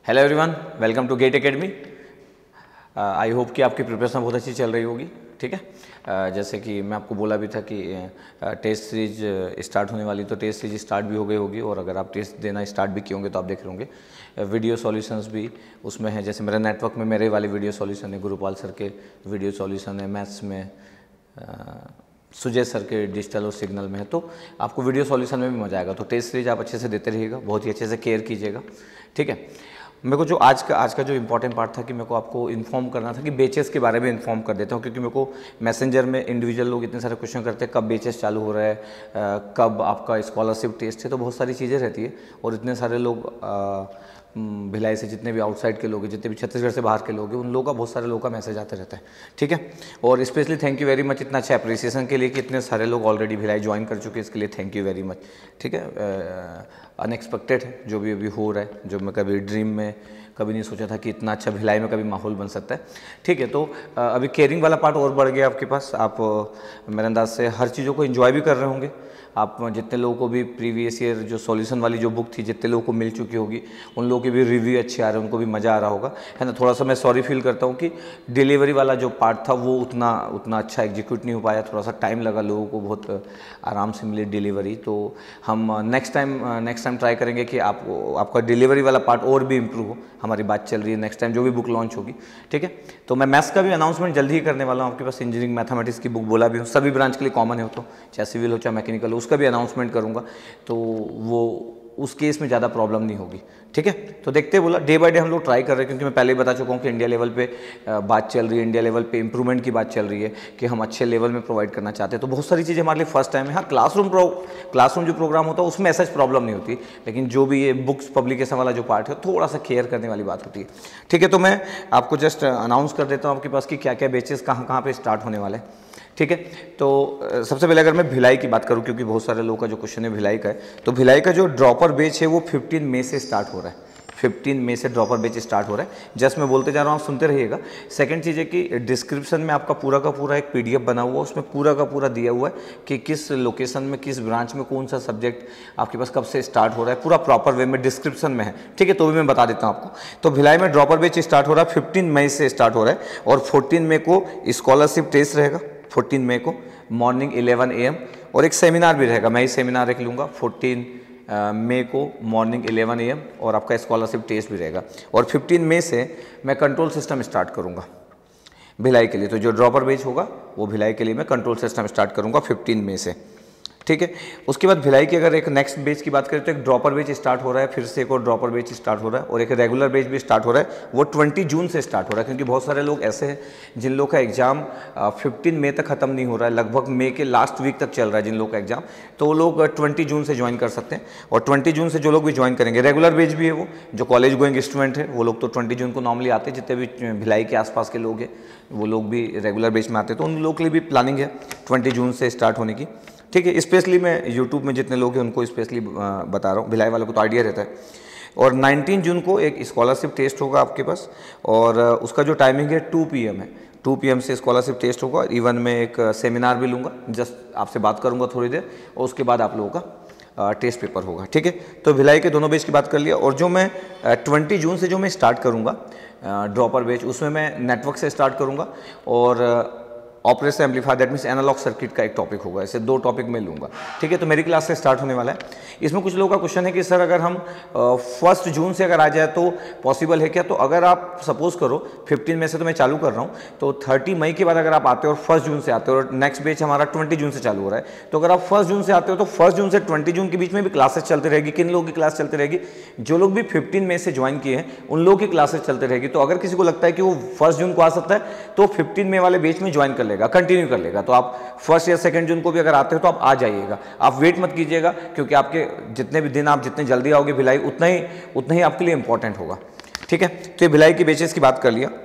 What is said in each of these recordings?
Hello everyone, welcome to GATE academy. I hope कि आपकी preparation बहुत अच्छी चल रही होगी। ठीक है, जैसे कि मैं आपको बोला भी था कि टेस्ट सीरीज स्टार्ट होने वाली, तो टेस्ट सीरीज स्टार्ट भी हो गई होगी और अगर आप टेस्ट देना स्टार्ट भी किए होंगे तो आप देख रहे होंगे वीडियो सॉल्यूशंस भी उसमें है। जैसे मेरे नेटवर्क में मेरे वाले वीडियो सॉल्यूशन है, गुरुपाल सर के वीडियो सॉल्यूशन है, मैथ्स में सुजय सर के डिजिटल और सिग्नल में है, तो आपको वीडियो सॉल्यूशन में भी मजा आएगा। तो टेस्ट सीरीज आप अच्छे से देते रहिएगा, बहुत ही अच्छे से केयर कीजिएगा। ठीक है, मेरे को जो आज का जो इम्पोर्टेंट पार्ट था कि मेरे को आपको इन्फॉर्म करना था कि बेचेस के बारे में इन्फॉर्म कर देता हूँ, क्योंकि मेरे को मैसेंजर में इंडिविजुअल लोग इतने सारे क्वेश्चन करते हैं, कब बेचेस चालू हो रहा है, कब आपका स्कॉलरशिप टेस्ट है, तो बहुत सारी चीज़ें रहती है। और इतने सारे लोग भिलाई से जितने भी आउटसाइड के लोग हैं, जितने भी छत्तीसगढ़ से बाहर के लोग हैं, उन लोगों का बहुत सारे लोगों का मैसेज आते रहता है। ठीक है, और specially thank you very much इतना अच्छा अप्रिसिएशन के लिए कि इतने सारे लोग ऑलरेडी भिलाई ज्वाइन कर चुके हैं, इसके लिए थैंक यू वेरी मच। ठीक है, अनएक्सपेक्टेड है जो भी अभी हो रहा है, जो मैं कभी ड्रीम में कभी नहीं सोचा था कि इतना अच्छा भिलाई में कभी माहौल बन सकता है। ठीक है, तो अभी केयरिंग वाला पार्ट और बढ़ गया आपके पास। आप मेरे अंदाज से हर चीज़ों को एंजॉय भी कर रहे होंगे। आप जितने लोगों को भी प्रीवियस ईयर जो सॉल्यूशन वाली जो बुक थी, जितने लोगों को मिल चुकी होगी, उन लोगों के भी रिव्यू अच्छे आ रहे हैं, उनको भी मज़ा आ रहा होगा, है ना। थोड़ा सा मैं सॉरी फील करता हूँ कि डिलीवरी वाला जो पार्ट था वो उतना अच्छा एग्जीक्यूट नहीं हो पाया, थोड़ा सा टाइम लगा, लोगों को बहुत आराम से मिली डिलीवरी। तो हम नेक्स्ट टाइम ट्राई करेंगे कि आपका डिलीवरी वाला पार्ट और भी इम्प्रूव हो। हमारी बात चल रही है नेक्स्ट टाइम जो भी बुक लॉन्च होगी। ठीक है, तो मैं मैथ्स का भी अनाउंसमेंट जल्दी ही करने वाला हूँ। आपके पास इंजीनियरिंग मैथमेटिक्स की बुक बोला भी हूँ, सभी ब्रांच के लिए कॉमन है, तो चाहे सिविल हो चाहे मैकेनिकल हो, उसका भी अनाउंसमेंट करूँगा, तो वो उस केस में ज़्यादा प्रॉब्लम नहीं होगी। ठीक है, तो देखते बोला डे बाय डे हम लोग ट्राई कर रहे हैं, क्योंकि मैं पहले ही बता चुका हूँ कि इंडिया लेवल पे बात चल रही है, इंडिया लेवल पे इंप्रूवमेंट की बात चल रही है कि हम अच्छे लेवल में प्रोवाइड करना चाहते हैं। तो बहुत सारी चीज़ें हमारे लिए फर्स्ट टाइम है। हाँ, क्लासरूम जो प्रोग्राम होता है उसमें ऐसा प्रॉब्लम नहीं होती, लेकिन जो भी ये बुक्स पब्लिकेशन वाला जो पार्ट है थोड़ा सा केयर करने वाली बात होती है। ठीक है, तो मैं आपको जस्ट अनाउंस कर देता हूँ आपके पास कि क्या क्या बैचेस कहाँ पे स्टार्ट होने वाले हैं। ठीक है, तो सबसे पहले अगर मैं भिलाई की बात करूं, क्योंकि बहुत सारे लोगों का जो क्वेश्चन है भिलाई का है, तो भिलाई का जो ड्रॉपर बैच है वो 15 मई से स्टार्ट हो रहा है। 15 मई से ड्रॉपर बैच स्टार्ट हो रहा है। जस्ट मैं बोलते जा रहा हूँ, आप सुनते रहिएगा। सेकंड चीज़ है कि डिस्क्रिप्शन में आपका पूरा का पूरा एक PDF बना हुआ है, उसमें पूरा का पूरा दिया हुआ है कि किस लोकेशन में, किस ब्रांच में कौन सा सब्जेक्ट आपके पास कब से स्टार्ट हो रहा है, पूरा प्रॉपर वे में डिस्क्रिप्शन में है। ठीक है, तो भी मैं बता देता हूँ आपको। तो भिलाई में ड्रॉपर बैच स्टार्ट हो रहा है, 15 मई से स्टार्ट हो रहा है, और 14 मई को स्कॉलरशिप टेस्ट रहेगा। 14 मई को मॉर्निंग 11 AM, और एक सेमिनार भी रहेगा, मैं ही सेमिनार रख लूँगा 14 मई को मॉर्निंग 11 AM, और आपका स्कॉलरशिप टेस्ट भी रहेगा। और 15 मई से मैं कंट्रोल सिस्टम स्टार्ट करूँगा भिलाई के लिए। तो जो ड्रॉपर बैच होगा वो भिलाई के लिए मैं कंट्रोल सिस्टम स्टार्ट करूँगा 15 मई से। ठीक है, उसके बाद भिलाई की अगर एक नेक्स्ट बैच की बात करें तो एक ड्रॉपर बैच स्टार्ट हो रहा है, फिर से एक और ड्रॉपर बैच स्टार्ट हो रहा है, और एक रेगुलर बैच भी स्टार्ट हो रहा है। वो 20 जून से स्टार्ट हो रहा है, क्योंकि बहुत सारे लोग ऐसे हैं जिन लोग का एग्जाम 15 मई तक ख़त्म नहीं हो रहा है, लगभग मई के लास्ट वीक तक चल रहा है जिन लोग का एग्जाम, तो वो लोग 20 जून से ज्वाइन कर सकते हैं। और 20 जून से जो लोग भी ज्वाइन करेंगे, रेगुलर बैच भी है, वो जो कॉलेज गोइंग स्टूडेंट है वो लोग तो 20 जून को नॉर्मली आते हैं, जितने भी भिलाई के आसपास के लोग हैं वो लोग भी रेगुलर बैच में आते हैं, तो उन लोग के लिए भी प्लानिंग है 20 जून से स्टार्ट होने की। ठीक है, स्पेशली मैं यूट्यूब में जितने लोग हैं उनको स्पेशली बता रहा हूँ, भिलाई वालों को तो आइडिया रहता है। और 19 जून को एक स्कॉलरशिप टेस्ट होगा आपके पास, और उसका जो टाइमिंग है 2 PM है। 2 PM से स्कॉलरशिप टेस्ट होगा। इवन मैं एक सेमिनार भी लूँगा, जस्ट आपसे बात करूँगा थोड़ी देर, और उसके बाद आप लोगों का टेस्ट पेपर होगा। ठीक है, तो भिलाई के दोनों बैच की बात कर लिया। और जो मैं 20 जून से जो मैं स्टार्ट करूँगा ड्रॉपर बैच, उसमें मैं नेटवर्क से स्टार्ट करूँगा, और operation amplifier, that means analog circuit का एक टॉपिक होगा। ऐसे 2 टॉपिक मैं लूँगा। ठीक है, तो मेरी क्लास से स्टार्ट होने वाला है। इसमें कुछ लोगों का क्वेश्चन है कि सर अगर हम 1 जून से अगर आ जाए तो पॉसिबल है क्या? तो अगर आप सपोज करो 15 मई से तो मैं चालू कर रहा हूँ, तो 30 मई के बाद अगर आप आते हो और 1 जून से आते हो, और नेक्स्ट बैच हमारा 20 जून से चालू हो रहा है, तो अगर आप 1 जून से आते हो तो 1 जून से 20 जून के बीच में भी क्लासेस चलती रहेगी। किन लोगों की क्लास चलती रहेगी? जो लोग भी 15 मई से ज्वाइन किए हैं उन लोगों की क्लासेस चलती रहेगी। तो अगर किसी को लगता है कि वो 1 जून को आ सकता है तो 15 मई वाले बैच में ज्वाइन कर लेगा, कंटिन्यू कर लेगा। तो आप 1 या 2 जून को भी अगर आते हो तो आप आ जाइएगा, आप वेट मत कीजिएगा, क्योंकि आपके जितने भी दिन आप जितने जल्दी आओगे भिलाई उतना ही आपके लिए इंपॉर्टेंट होगा। ठीक है, तो ये भिलाई की बैचेस की बात कर लिया।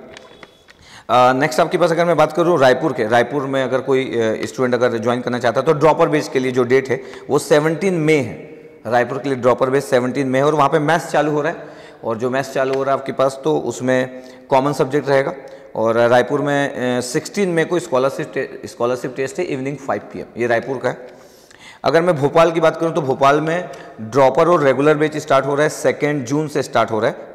नेक्स्ट आपके पास अगर मैं बात करूँ रायपुर में अगर कोई स्टूडेंट अगर ज्वाइन करना चाहता है तो ड्रॉपर बैच के लिए जो डेट है वो 17 मई है। रायपुर के लिए ड्रॉपर बैच 17 मई है, और वहाँ पे मैथ्स चालू हो रहा है। और जो मैथ्स चालू हो रहा है आपके पास तो उसमें कॉमन सब्जेक्ट रहेगा। और रायपुर में 16 मई को स्कॉलरशिप टेस्ट है, इवनिंग 5 PM, ये रायपुर का है। अगर मैं भोपाल की बात करूं तो भोपाल में ड्रॉपर और रेगुलर बैच स्टार्ट हो रहा है, 2 जून से स्टार्ट हो रहा है,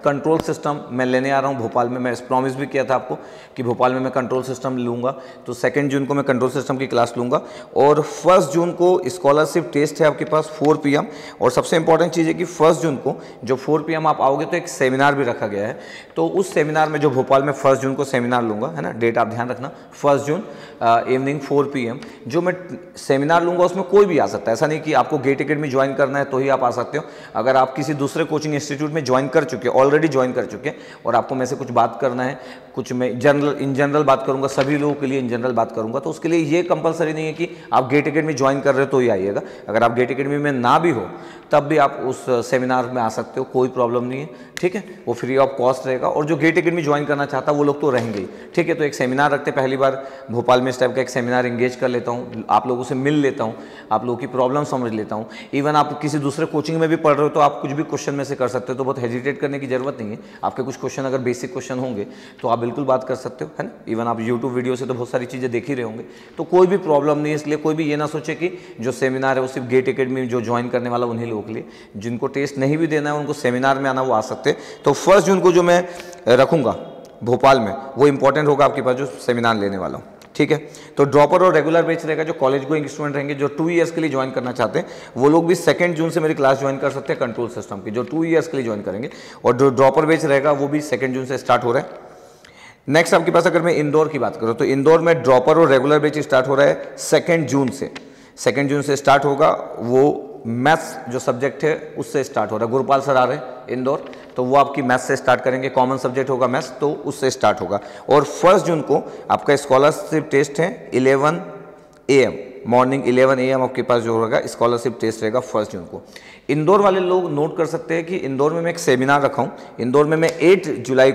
कंट्रोल सिस्टम मैं लेने आ रहा हूँ भोपाल में। मैं प्रॉमिस भी किया था आपको कि भोपाल में मैं कंट्रोल सिस्टम लूँगा। तो 2 जून को मैं कंट्रोल सिस्टम की क्लास लूँगा और 1 जून को स्कॉलरशिप टेस्ट है आपके पास 4 PM। और सबसे इंपॉर्टेंट चीज़ है कि 1 जून को जो 4 PM आप आओगे तो एक सेमिनार भी रखा गया है। तो उस सेमिनार में जो भोपाल में 1 जून को सेमिनार लूँगा, है ना, डेट आप ध्यान रखना, 1 जून इवनिंग 4 PM जो मैं सेमिनार लूँगा उसमें कोई भी आ सकता है। ऐसा नहीं कि आपको गेट एकेडमी ज्वाइन करना है तो ही आप आ सकते हो। अगर आप किसी दूसरे कोचिंग इंस्टीट्यूट में ज्वाइन कर चुके, ऑलरेडी ज्वाइन कर चुके और आपको मेरे से कुछ बात करना है, कुछ मैं इन जनरल बात करूंगा, सभी लोगों के लिए इन जनरल बात करूंगा, तो उसके लिए ये कंपलसरी नहीं है कि आप गेट एकेडमी ज्वाइन कर रहे हो तो ही आइएगा। अगर आप गेट एकेडमी में ना भी हो तब भी आप उस सेमिनार में आ सकते हो, कोई प्रॉब्लम नहीं है, ठीक है। वो फ्री ऑफ कॉस्ट रहेगा और जो गेट एकेडमी ज्वाइन करना चाहता है वो लोग तो रहेंगे ही, ठीक है। तो एक सेमिनार रखते, पहली बार भोपाल में इस टाइप का एक सेमिनार एंगेज कर लेता हूँ, आप लोगों से मिल लेता हूँ, आप लोगों की प्रॉब्लम समझ लेता हूँ। इवन आप किसी दूसरे कोचिंग में भी पढ़ रहे हो तो आप कुछ भी क्वेश्चन में से कर सकते हो, तो बहुत हेजिटेट करने की जरूरत नहीं है। आपके कुछ क्वेश्चन अगर बेसिक क्वेश्चन होंगे तो आप बिल्कुल बात कर सकते हो, है ना। इवन आप यूट्यूब वीडियो से तो बहुत सारी चीज़ें देख ही रहे होंगे, तो कोई भी प्रॉब्लम नहीं है। इसलिए कोई भी ये ना सोचे कि जो सेमिनार है वो सिर्फ गेट एकेडमी जो ज्वाइन करने वाला उन्हीं लोगों के लिए, जिनको टेस्ट नहीं भी देना है उनको सेमिनार में आना, वो आ सकते हैं। तो 1 जून को जो मैं रखूँगा भोपाल में वो इंपॉर्टेंट होगा आपके पास जो सेमिनार लेने वाला हूँ, ठीक है। तो ड्रॉपर और रेगुलर बैच रहेगा, जो कॉलेज गोइंग स्टूडेंट रहेंगे जो 2 ईयर्स के लिए ज्वाइन करना चाहते हैं वो लोग भी 2 जून से मेरी क्लास ज्वाइन कर सकते हैं कंट्रोल सिस्टम की, जो 2 ईयर्स के लिए ज्वाइन करेंगे। और जो ड्रॉपर बैच रहेगा वो भी 2 जून से स्टार्ट हो रहा है। नेक्स्ट आपके पास अगर मैं इंदौर की बात करूँ तो इंदौर में ड्रॉपर और रेगुलर बैच स्टार्ट हो रहा है 2 जून से। 2 जून से स्टार्ट होगा, वो मैथ्स जो सब्जेक्ट है उससे स्टार्ट हो रहा है। गुरुपाल सर आ रहे हैं इंदौर, तो वो आपकी मैथ्स से स्टार्ट करेंगे, कॉमन सब्जेक्ट होगा मैथ्स, तो उससे स्टार्ट होगा। और 1 जून को आपका स्कॉलरशिप टेस्ट है 11 AM, मॉर्निंग 11 AM आपके पास जो होगा स्कॉलरशिप टेस्ट रहेगा 1 जून को। इंदौर वाले लोग नोट कर सकते हैं कि इंदौर में मैं एक सेमिनार रखा हूँ। इंदौर में मैं 8 जुलाई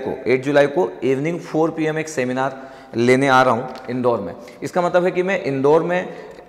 को इवनिंग 4 PM एक सेमिनार लेने आ रहा हूँ इंदौर में। इसका मतलब है कि मैं इंदौर में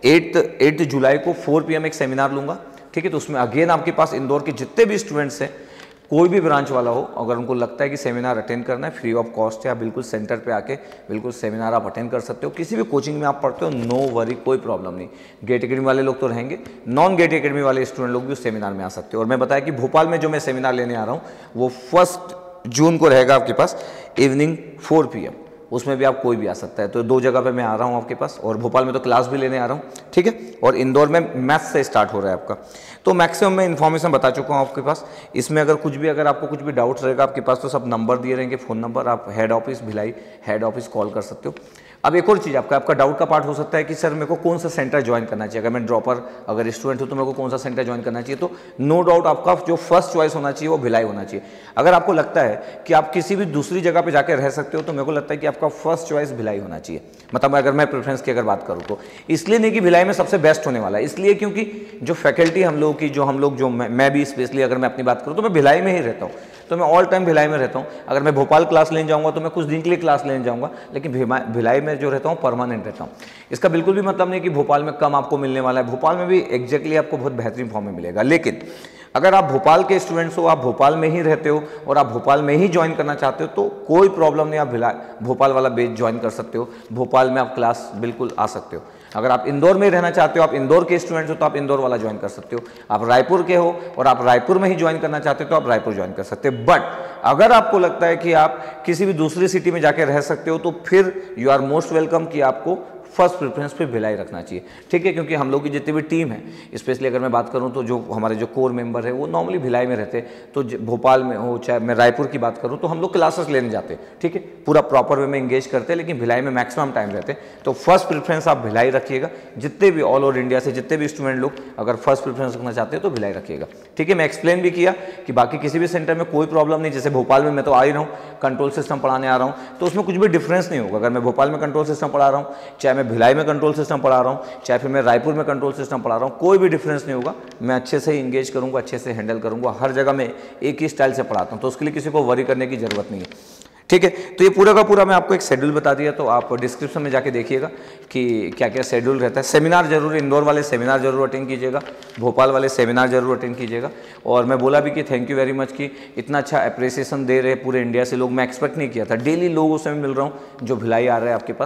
8 जुलाई को 4 PM एक सेमिनार लूँगा, ठीक है। तो उसमें अगेन आपके पास इंदौर के जितने भी स्टूडेंट्स हैं, कोई भी ब्रांच वाला हो, अगर उनको लगता है कि सेमिनार अटेंड करना है, फ्री ऑफ कॉस्ट है, आप बिल्कुल सेंटर पे आके बिल्कुल सेमिनार आप अटेंड कर सकते हो। किसी भी कोचिंग में आप पढ़ते हो, नो वरी, कोई प्रॉब्लम नहीं। गेट एकेडमी वाले लोग तो रहेंगे, नॉन गेट एकेडमी वाले स्टूडेंट लोग भी उस सेमिनार में आ सकते हो। और मैं बताया कि भोपाल में जो मैं सेमिनार लेने आ रहा हूँ वो 1 जून को रहेगा आपके पास इवनिंग 4 PM, उसमें भी आप कोई भी आ सकता है। तो 2 जगह पे मैं आ रहा हूँ आपके पास, और भोपाल में तो क्लास भी लेने आ रहा हूँ, ठीक है। और इंदौर में मैथ्स से स्टार्ट हो रहा है आपका। तो मैक्सिमम मैं इन्फॉर्मेशन बता चुका हूँ आपके पास। इसमें अगर आपको कुछ भी डाउट्स रहेगा आपके पास तो सब नंबर दिए रहेंगे, फ़ोन नंबर, आप head office Bhilai head office call कर सकते हो। अब एक और चीज़ आपका डाउट का पार्ट हो सकता है कि सर मेरे को कौन सा सेंटर ज्वाइन करना चाहिए, अगर मैं ड्रॉपर अगर स्टूडेंट हूँ तो मेरे को कौन सा सेंटर ज्वाइन करना चाहिए। तो नो डाउट आपका जो फर्स्ट चॉइस होना चाहिए वो भिलाई होना चाहिए। अगर आपको लगता है कि आप किसी भी दूसरी जगह पे जाकर रह सकते हो तो मेरे को लगता है कि आपका फर्स्ट चॉइस भिलाई होना चाहिए। मतलब अगर मैं प्रेफरेंस की अगर बात करूँ तो इसलिए नहीं कि भिलाई में सबसे बेस्ट होने वाला है, इसलिए क्योंकि जो फैकल्टी हम लोग की, मैं भी स्पेशली अगर मैं अपनी बात करूँ तो मैं भिलाई में ही रहता हूँ, तो मैं ऑल टाइम भिलाई में रहता हूँ। अगर मैं भोपाल क्लास लेने जाऊँगा तो मैं कुछ दिन के लिए क्लास लेने जाऊँगा, लेकिन भिलाई में जो रहता हूँ परमानेंट रहता हूँ। इसका बिल्कुल भी मतलब नहीं कि भोपाल में कम आपको मिलने वाला है, भोपाल में भी एग्जैक्टली आपको बहुत बेहतरीन फॉर्म में मिलेगा। लेकिन अगर आप भोपाल के स्टूडेंट्स हो, आप भोपाल में ही रहते हो और आप भोपाल में ही ज्वाइन करना चाहते हो तो कोई प्रॉब्लम नहीं, आप भोपाल वाला बैच ज्वाइन कर सकते हो, भोपाल में आप क्लास बिल्कुल आ सकते हो। अगर आप इंदौर में रहना चाहते हो, आप इंदौर के स्टूडेंट्स हो तो आप इंदौर वाला ज्वाइन कर सकते हो। आप रायपुर के हो और आप रायपुर में ही ज्वाइन करना चाहते हो तो आप रायपुर ज्वाइन कर सकते हो। बट अगर आपको लगता है कि आप किसी भी दूसरी सिटी में जाकर रह सकते हो तो फिर यू आर मोस्ट वेलकम कि आपको फर्स्ट प्रेफरेंस पे भिलाई रखना चाहिए, ठीक है। क्योंकि हम लोग की जितनी भी टीम है, स्पेशली अगर मैं बात करूं तो जो हमारे जो कोर मेंबर है वो नॉर्मली भिलाई में रहते हैं। तो भोपाल में हो चाहे मैं रायपुर की बात करूं तो हम लोग क्लासेस लेने जाते हैं, ठीक है, पूरा प्रॉपर वे में इंगेज करते हैं, लेकिन भिलाई में मैक्सिमम टाइम रहते हैं। तो फर्स्ट प्रेफरेंस आप भिलाई रखिएगा। जितने भी ऑल ओवर इंडिया से जितने भी स्टूडेंट लोग अगर फर्स्ट प्रेफरेंस रखना चाहते हैं तो भिलाई रखिएगा, ठीक है। मैं एक्सप्लेन भी किया कि बाकी किसी भी सेंटर में कोई प्रॉब्लम नहीं। जैसे भोपाल में मैं तो आ ही रहा हूँ, कंट्रोल सिस्टम पढ़ाने आ रहा हूँ, तो उसमें कुछ भी डिफरेंस नहीं होगा। अगर मैं भोपाल में कंट्रोल सिस्टम पढ़ा रहा हूँ, चाहे मैं भिलाई में कंट्रोल सिस्टम पढ़ा रहा हूँ, चाहे फिर मैं रायपुर में कंट्रोल सिस्टम पढ़ा रहा हूँ, कोई भी डिफरेंस नहीं होगा। मैं अच्छे से इंगेज करूँगा, अच्छे से हैंडल करूँगा। हर जगह मैं एक ही स्टाइल से पढ़ाता हूँ, तो उसके लिए किसी को वरी करने की जरूरत नहीं है, ठीक है। तो ये पूरा का पूरा मैं आपको एक शेड्यूल बता दिया, तो आप डिस्क्रिप्शन में जाके देखिएगा कि क्या क्या शेड्यूल रहता है। सेमिनार जरूर, इंदौर वाले सेमिनार जरूर अटेंड कीजिएगा, भोपाल वाले सेमिनार जरूर अटेंड कीजिएगा। और मैं बोला भी कि थैंक यू वेरी मच कि इतना अच्छा अप्रिसिएशन दे रहे पूरे इंडिया से लोग। मैं एक्सपेक्ट नहीं किया था, डेली लोगों से मैं मिल रहा हूँ जो भिलाई आ रहा है आपके पास,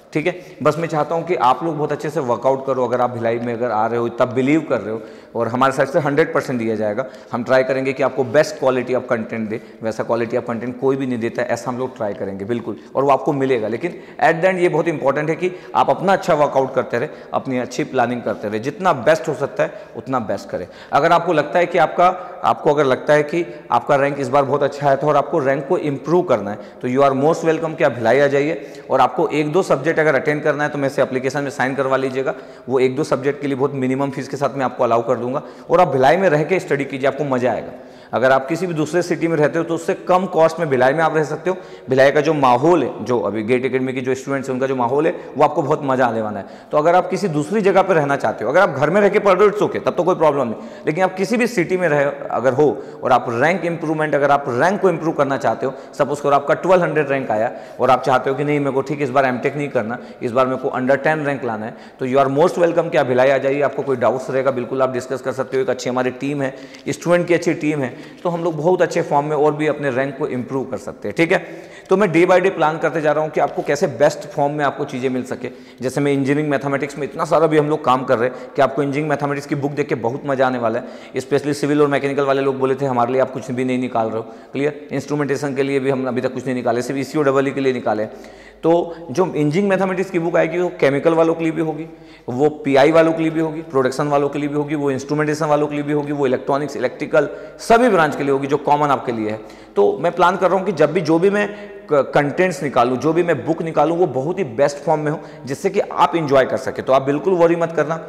ठीक है। बस मैं चाहता हूं कि आप लोग बहुत अच्छे से वर्कआउट करो। अगर आप भिलाई में अगर आ रहे हो, तब बिलीव कर रहे हो, और हमारे साइड से 100% दिया जाएगा। हम ट्राई करेंगे कि आपको बेस्ट क्वालिटी ऑफ कंटेंट दे। वैसा क्वालिटी ऑफ कंटेंट कोई भी नहीं देता है, ऐसा हम लोग ट्राई करेंगे बिल्कुल, और वो आपको मिलेगा। लेकिन एट द एंड ये बहुत इंपॉर्टेंट है कि आप अपना अच्छा वर्कआउट करते रहे, अपनी अच्छी प्लानिंग करते रहे, जितना बेस्ट हो सकता है उतना बेस्ट करें। अगर आपको लगता है कि आपको अगर लगता है कि आपका रैंक इस बार बहुत अच्छा है तो और आपको रैंक को इंप्रूव करना है, तो यू आर मोस्ट वेलकम कि आप भिलाई आ जाइए। और आपको 1-2 सब्जेक्ट अगर अटेंड करना है तो मैं से एप्लीकेशन में साइन करवा लीजिएगा। वो 1-2 सब्जेक्ट के लिए बहुत मिनिमम फीस के साथ मैं आपको अलाउ कर दूंगा, और आप भिलाई में रह के स्टडी कीजिए, आपको मजा आएगा। अगर आप किसी भी दूसरे सिटी में रहते हो तो उससे कम कॉस्ट में भिलाई में आप रह सकते हो। भिलाई का जो माहौल है, जो अभी गेट एकेडमी के जो स्टूडेंट्स हैं उनका जो माहौल है, वो आपको बहुत मजा आने वाला है। तो अगर आप किसी दूसरी जगह पर रहना चाहते हो, अगर आप घर में रह के पढ़ रहे हो इट्स ओके, तब तो कोई प्रॉब्लम नहीं। लेकिन आप किसी भी सिटी में रहे अगर हो और आप रैंक इंप्रूवमेंट, अगर आप रैंक को इंप्रूव करना चाहते हो, सपोज करो आपका 1200 रैंक आया और आप चाहते हो कि नहीं मेरे को ठीक इस बार एमटेक नहीं करना, इस बार मेरे को अंडर 10 रैंक लाना है, तो यू आर मोस्ट वेलकम कि आप भिलाई आ जाइए। आपको कोई डाउट्स रहेगा बिल्कुल आप डिस्कस कर सकते हो। एक अच्छी हमारी टीम है, स्टूडेंट की अच्छी टीम है, तो हम लोग बहुत अच्छे फॉर्म में और भी अपने रैंक को इंप्रूव कर सकते हैं, ठीक है। तो मैं डे बाय डे प्लान करते जा रहा हूं कि आपको कैसे बेस्ट फॉर्म में आपको चीजें मिल सके। जैसे मैं इंजीनियरिंग मैथमेटिक्स में इतना सारा भी हम लोग काम कर रहे हैं कि आपको इंजीनियरिंग मैथमेटिक्स की बुक देख के बहुत मजा आने वाला है। स्पेशली सिविल और मैकेनिकल वाले लोग बोले थे हमारे लिए आप कुछ भी नहीं निकाल रहे हो, क्लियर। इंस्ट्रूमेंटेशन के लिए भी हम अभी तक कुछ नहीं निकाले, सिर्फ ECO के लिए निकाले। तो जो इंजीनियरिंग मैथमेटिक्स की बुक आएगी वो केमिकल वालों के लिए भी होगी, वो PI वालों के लिए भी होगी, प्रोडक्शन वालों के लिए भी होगी, वो इंस्ट्रूमेंटेशन वालों के लिए भी होगी, वो इलेक्ट्रॉनिक्स, इलेक्ट्रिकल, सभी ब्रांच के लिए होगी, जो कॉमन आपके लिए है। तो मैं प्लान कर रहा हूँ कि जो भी मैं कंटेंट्स निकालूं, जो भी मैं बुक निकालूं, वो बहुत ही बेस्ट फॉर्म में हो, जिससे कि आप इंजॉय कर सके। तो आप बिल्कुल वरी मत करना,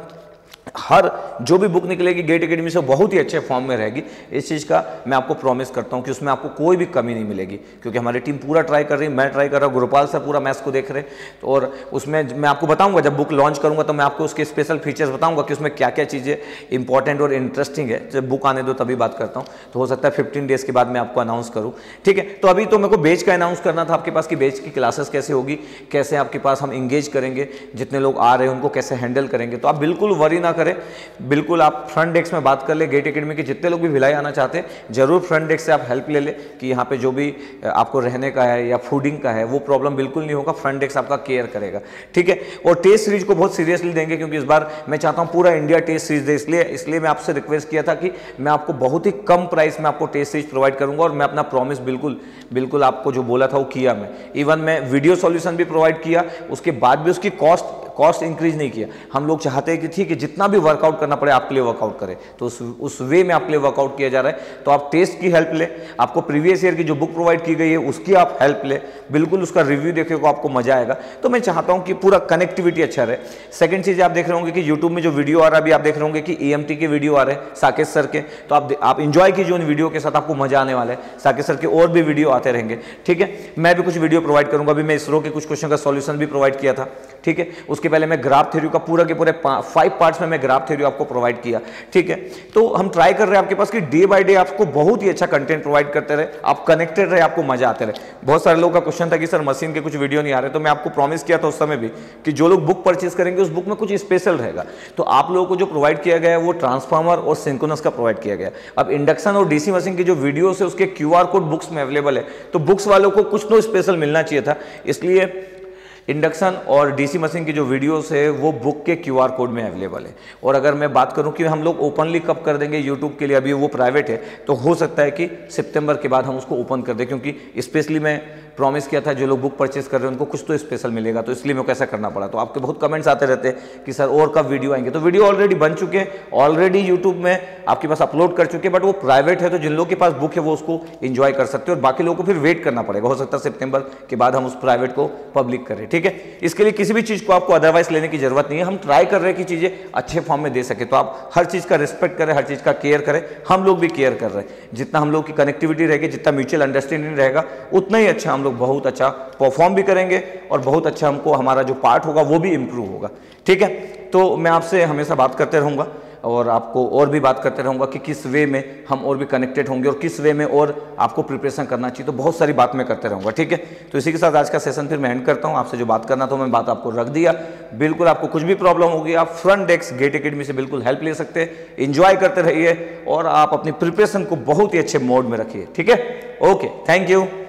हर जो भी बुक निकलेगी गेट एकेडमी से बहुत ही अच्छे फॉर्म में रहेगी। इस चीज़ का मैं आपको प्रॉमिस करता हूं कि उसमें आपको कोई भी कमी नहीं मिलेगी, क्योंकि हमारी टीम पूरा ट्राई कर रही है, मैं ट्राई कर रहा हूं, गुरुपाल सर पूरा मैथ्स को देख रहे हैं। तो और उसमें मैं आपको बताऊंगा, जब बुक लॉन्च करूंगा तो मैं आपको उसके स्पेशल फीचर्स बताऊंगा कि उसमें क्या क्या चीज़ें इंपॉर्टेंट और इंटरेस्टिंग है। जब बुक आने दो तभी बात करता हूँ, तो हो सकता है 15 डेज के बाद मैं आपको अनाउंस करूँ, ठीक है। तो अभी तो मेरे को बैच का अनाउंस करना था आपके पास कि बैच की क्लासेस कैसे होगी, कैसे आपके पास हम इंगेज करेंगे, जितने लोग आ रहे हैं उनको कैसे हैंडल करेंगे। तो आप बिल्कुल वरी ना करें, बिल्कुल आप फ्रंट डेस्क में बात कर ले। गेट एकेडमी के जितने लोग भी भिलाई आना चाहते हैं जरूर फ्रंट डेस्क से आप हेल्प ले ले कि यहाँ पे जो भी आपको रहने का है या फूडिंग का है वो प्रॉब्लम बिल्कुल नहीं होगा, फ्रंट डेस्क आपका केयर करेगा, ठीक है। और टेस्ट सीरीज को बहुत सीरियसली देंगे, क्योंकि इस बार मैं चाहता हूँ पूरा इंडिया टेस्ट सीरीज दे, इसलिए मैं आपसे रिक्वेस्ट किया था कि मैं आपको बहुत ही कम प्राइस में आपको टेस्ट सीरीज प्रोवाइड करूंगा। और मैं अपना प्रॉमिस बिल्कुल आपको जो बोला था वो किया। मैं इवन मैं वीडियो सॉल्यूशन भी प्रोवाइड किया, उसके बाद भी उसकी कॉस्ट इंक्रीज नहीं किया। हम लोग चाहते हैं कि ठीक है जितना भी वर्कआउट करना पड़े आपके लिए वर्कआउट करें, तो उस वे में आपके लिए वर्कआउट किया जा रहा है। तो आप टेस्ट की हेल्प ले, आपको प्रीवियस ईयर की जो बुक प्रोवाइड की गई है उसकी आप हेल्प ले, बिल्कुल उसका रिव्यू देखने को आपको मजा आएगा। तो मैं चाहता हूं कि पूरा कनेक्टिविटी अच्छा रहे। सेकंड चीज आप देख रहे होंगे कि यूट्यूब में जो वीडियो आ रहा है, अभी आप देख रहे होंगे कि EMT के वीडियो आ रहे हैं साकेत सर के, तो आप इंजॉय कीजिए उन वीडियो के साथ, आपको मजा आने वाला है। साकेत सर के और भी वीडियो आते रहेंगे, ठीक है। मैं भी कुछ वीडियो प्रोवाइड करूंगा, अभी मैं इसरो के कुछ क्वेश्चन का सॉल्यूशन भी प्रोवाइड किया था, ठीक है। उसके पहले मैं ग्राफ थ्योरी का पूरा के पूरे 5 पार्ट्स में मैं ग्राफ थ्योरी आपको प्रोवाइड किया, ठीक है। तो हम ट्राई कर रहे हैं आपके पास कि डे बाय डे आपको बहुत ही अच्छा कंटेंट प्रोवाइड करते रहे, आप कनेक्टेड रहे, आपको मजा आते रहे। बहुत सारे लोगों का क्वेश्चन था कि सर मशीन के कुछ वीडियो नहीं आ रहे, तो मैं आपको प्रॉमिस किया था उस समय भी कि जो लोग बुक परचेज करेंगे उस बुक में कुछ स्पेशल रहेगा। तो आप लोगों को जो प्रोवाइड किया गया है वो ट्रांसफार्मर और सिंक्रोनस का प्रोवाइड किया गया। अब इंडक्शन और DC मशीन की जो वीडियो है उसके QR कोड बुक्स में अवेलेबल है, तो बुक्स वालों को कुछ तो स्पेशल मिलना चाहिए था, इसलिए इंडक्शन और DC मशीन की जो वीडियोस है वो बुक के QR कोड में अवेलेबल है। और अगर मैं बात करूं कि हम लोग ओपनली कब कर देंगे यूट्यूब के लिए, अभी वो प्राइवेट है, तो हो सकता है कि सितंबर के बाद हम उसको ओपन कर दें, क्योंकि स्पेशली मैं प्रॉमिस किया था जो लोग बुक परचेज कर रहे हैं उनको कुछ तो स्पेशल मिलेगा, तो इसलिए मेरे को ऐसा करना पड़ा। तो आपके बहुत कमेंट्स आते रहते हैं कि सर और कब वीडियो आएंगे, तो वीडियो ऑलरेडी बन चुके हैं, ऑलरेडी यूट्यूब में आपके पास अपलोड कर चुके हैं, बट वो प्राइवेट है, तो जिन लोगों के पास बुक है वो उसको एंजॉय कर सकते हैं और बाकी लोगों को फिर वेट करना पड़ेगा। हो सकता है सितंबर के बाद हम उस प्राइवेट को पब्लिक करें, ठीक है। इसके लिए किसी भी चीज को आपको अदरवाइज लेने की जरूरत नहीं है, हम ट्राई कर रहे हैं कि चीजें अच्छे फॉर्म में दे सके। तो आप हर चीज का रिस्पेक्ट करें, हर चीज का केयर करें, हम लोग भी केयर कर रहे हैं। जितना हम लोग की कनेक्टिविटी रहेगी, जितना म्यूचुअल अंडरस्टैंडिंग रहेगा, उतना ही अच्छा हम लोग बहुत अच्छा परफॉर्म भी करेंगे और बहुत अच्छा हमको हमारा जो पार्ट होगा वो भी इंप्रूव होगा, ठीक है। तो मैं आपसे हमेशा बात करते रहूंगा और आपको और भी बात करते रहूंगा कि किस वे में हम और भी कनेक्टेड होंगे और किस वे में और आपको प्रिपरेशन करना चाहिए, तो बहुत सारी बात मैं करते रहूंगा, ठीक है। तो इसी के साथ आज का सेशन फिर मैं एंड करता हूं। आपसे जो बात करना था मैं बात आपको रख दिया। बिल्कुल आपको कुछ भी प्रॉब्लम होगी आप फ्रंट डेस्क गेट एकेडमी से बिल्कुल हेल्प ले सकते हैं। इंजॉय करते रहिए और आप अपनी प्रिपरेशन को बहुत ही अच्छे मोड में रखिए, ठीक है। Okay, thank you.